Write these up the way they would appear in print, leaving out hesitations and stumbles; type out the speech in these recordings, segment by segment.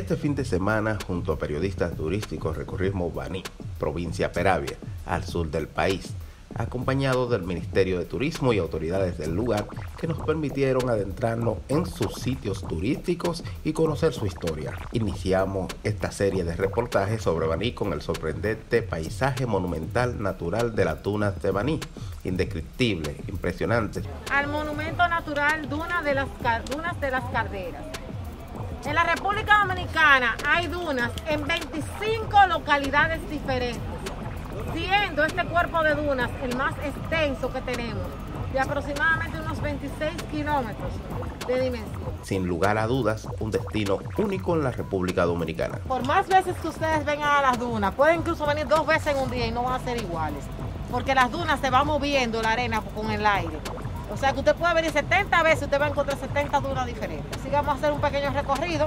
Este fin de semana, junto a periodistas turísticos, recorrimos Baní, provincia Peravia, al sur del país, acompañado del Ministerio de Turismo y autoridades del lugar que nos permitieron adentrarnos en sus sitios turísticos y conocer su historia. Iniciamos esta serie de reportajes sobre Baní con el sorprendente paisaje monumental natural de las dunas de Baní, indescriptible, impresionante. Al monumento natural Dunas de las Calderas. En la República Dominicana hay dunas en 25 localidades diferentes, siendo este cuerpo de dunas el más extenso que tenemos, de aproximadamente unos 26 kilómetros de dimensión. Sin lugar a dudas, un destino único en la República Dominicana. Por más veces que ustedes vengan a las dunas, pueden incluso venir 2 veces en un día y no van a ser iguales, porque las dunas se va moviendo la arena con el aire. O sea que usted puede venir 70 veces, usted va a encontrar 70 dunas diferentes. Así que vamos a hacer un pequeño recorrido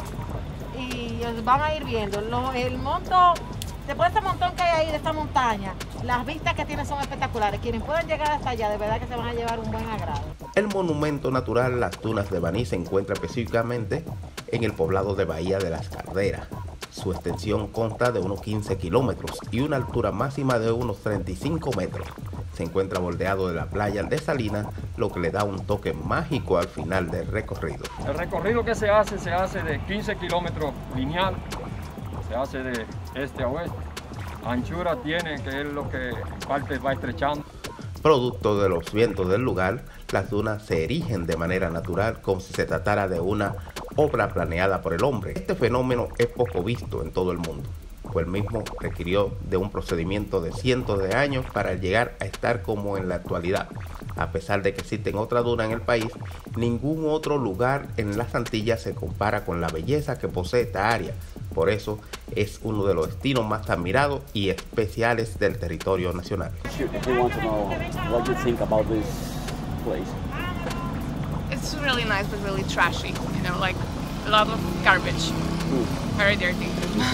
y van a ir viendo. El monto, después de este montón que hay ahí de esta montaña, las vistas que tiene son espectaculares. Quienes pueden llegar hasta allá, de verdad que se van a llevar un buen agrado. El monumento natural Las Dunas de Baní se encuentra específicamente en el poblado de Bahía de las Calderas. Su extensión consta de unos 15 kilómetros y una altura máxima de unos 35 metros. Se encuentra bordeado de la playa de Salinas, lo que le da un toque mágico al final del recorrido. El recorrido que se hace de 15 kilómetros lineal, se hace de este a oeste. Anchura tiene, que es lo que en parte va estrechando. Producto de los vientos del lugar, las dunas se erigen de manera natural como si se tratara de una obra planeada por el hombre. Este fenómeno es poco visto en todo el mundo, pues el mismo requirió de un procedimiento de cientos de años para llegar a estar como en la actualidad. A pesar de que existen otras dunas en el país, ningún otro lugar en las Antillas se compara con la belleza que posee esta área. Por eso es uno de los destinos más admirados y especiales del territorio nacional. It's really nice but really trashy, you know, like a lot of garbage, very dirty.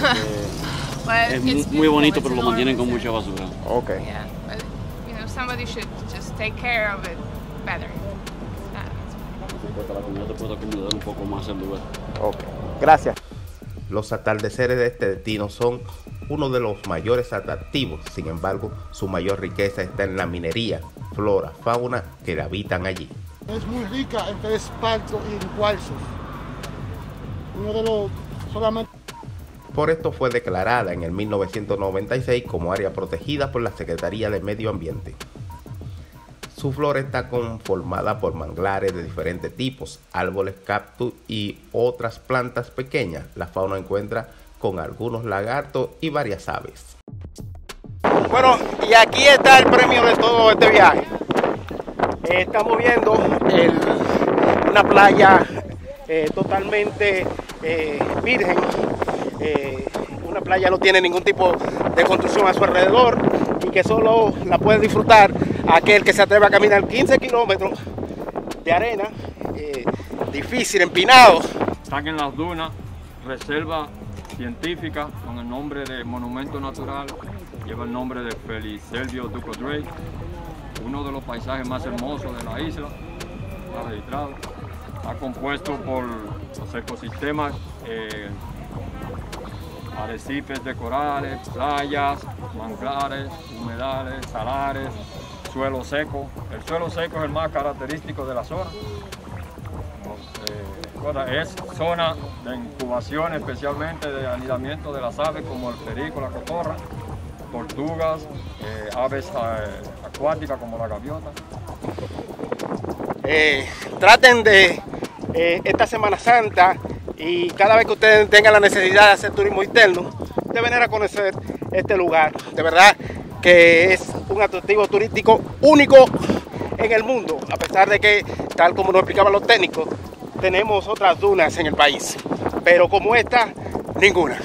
Es muy bonito, pero lo mantienen con mucha basura. Okay. Yeah, but you know, somebody should just take care of it better. Para que no te pueda acomodar un poco más el lugar. Okay. Gracias. Los atardeceres de este destino son uno de los mayores atractivos. Sin embargo, su mayor riqueza está en la minería, flora, fauna que habitan allí. Es muy rica en feldespato y en cuarzos. Uno de los solamente. Por esto fue declarada en el 1996 como área protegida por la Secretaría de Medio Ambiente. Su flora está conformada por manglares de diferentes tipos, árboles, cactus y otras plantas pequeñas. La fauna encuentra con algunos lagartos y varias aves. Bueno, y aquí está el premio de todo este viaje. Estamos viendo una playa totalmente virgen. Una playa no tiene ningún tipo de construcción a su alrededor y que solo la puede disfrutar aquel que se atreve a caminar 15 kilómetros de arena, difícil, empinado. Están en las dunas, reserva científica con el nombre de monumento natural, lleva el nombre de Felicelvio Ducodray, uno de los paisajes más hermosos de la isla, está registrado. Está compuesto por los ecosistemas, arrecifes de corales, playas, manglares, humedales, salares, suelo seco. El suelo seco es el más característico de la zona. Es zona de incubación, especialmente de anidamiento de las aves como el perico, la cotorra, tortugas, aves acuáticas como la gaviota. Traten de esta Semana Santa y cada vez que ustedes tengan la necesidad de hacer turismo interno, de venir a conocer este lugar. De verdad que es un atractivo turístico único en el mundo, a pesar de que, tal como nos explicaban los técnicos, tenemos otras dunas en el país, pero como esta, ninguna.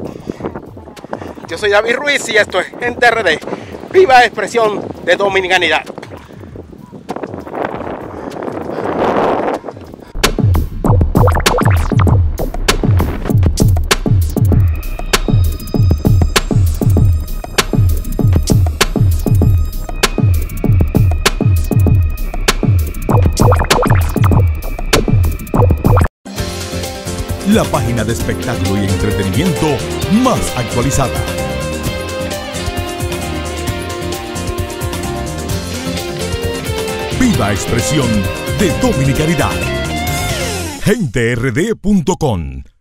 Yo soy David Ruiz y esto es Gente RD, viva expresión de dominicanidad. la página de espectáculo y entretenimiento más actualizada. Viva expresión de dominicanidad. GenteRD.com